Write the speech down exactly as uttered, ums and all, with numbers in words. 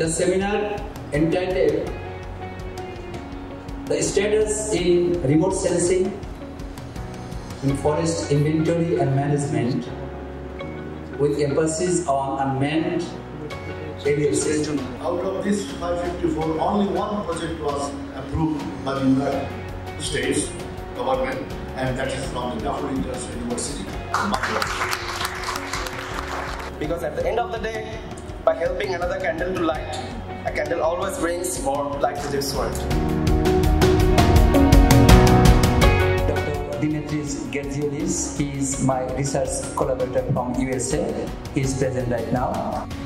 the seminar entitled The Status in Remote Sensing in Forest Inventory and Management, with emphasis on unmanned aerial systems. Out of this five fifty-four, only one project was approved by the United States government, and that is from the Daffodil University. Because at the end of the day, by helping another candle to light, a candle always brings more light to this world. Doctor Demetrios Gatgiolis, he is my research collaborator from U S A. He is present right now.